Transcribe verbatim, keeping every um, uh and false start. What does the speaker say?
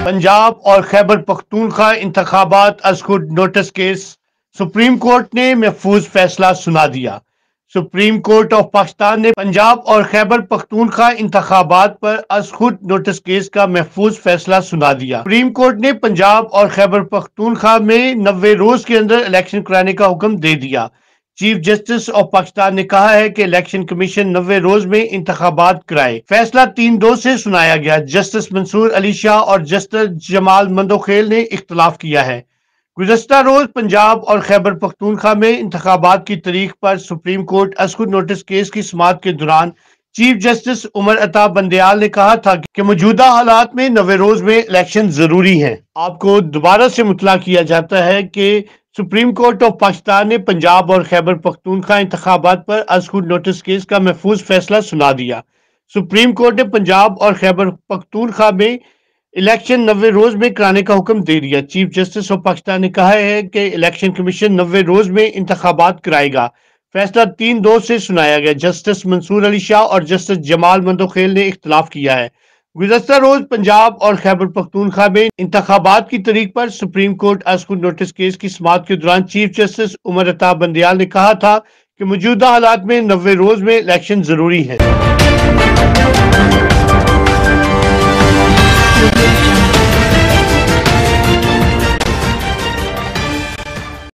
पंजाब और खैबर पख्तूनख्वा इंतखाबात अज खुद नोटिस केस, सुप्रीम कोर्ट ने महफूज फैसला सुना दिया। सुप्रीम कोर्ट ऑफ पाकिस्तान ने पंजाब और खैबर पख्तूनख्वा इंतखाबात पर अज खुद नोटिस केस का महफूज फैसला सुना दिया। सुप्रीम कोर्ट ने पंजाब और खैबर पख्तूनख्वा में नब्बे रोज के अंदर इलेक्शन कराने का हुक्म दे दिया। चीफ जस्टिस ऑफ पाकिस्तान ने कहा है कि इलेक्शन कमीशन नब्बे रोज में इंतखाबात कराए। फैसला तीन दो से सुनाया गया। जस्टिस मंसूर अली शाह और जस्टिस जमाल मंदोखेल ने इख्तलाफ किया है। गुज़श्ता रोज पंजाब और खैबर पख्तूनख्वा में इंतखाबात की तारीख पर सुप्रीम कोर्ट अज खुद नोटिस केस की समाअत के दौरान चीफ जस्टिस उमर अता बंदयाल ने कहा था कि मौजूदा हालात में नब्बे रोज में इलेक्शन जरूरी है। आपको दोबारा से मुतला किया जाता है कि सुप्रीम कोर्ट ऑफ पाकिस्तान ने पंजाब और खैबर पख्तूनख्वा इंतखाबात पर अज खुद नोटिस केस का महफूज फैसला सुना दिया। सुप्रीम कोर्ट ने पंजाब और खैबर पख्तूनख्वा में इलेक्शन नब्बे रोज में कराने का हुक्म दे दिया। चीफ जस्टिस ऑफ पाकिस्तान ने कहा है कि इलेक्शन कमीशन नब्बे रोज में इंतखाबात कराएगा। फैसला तीन दो से सुनाया गया। जस्टिस मंसूर अली शाह और जस्टिस जमाल मंदोखेल ने इख्तलाफ किया है। गुज़श्ता रोज पंजाब और खैबर पख्तूनख्वा में इंतखाबात की तारीख पर सुप्रीम कोर्ट अज खुद नोटिस केस की समाअत के दौरान चीफ जस्टिस उमर अता बंदयाल ने कहा था कि मौजूदा हालात में नब्बे रोज में इलेक्शन जरूरी है।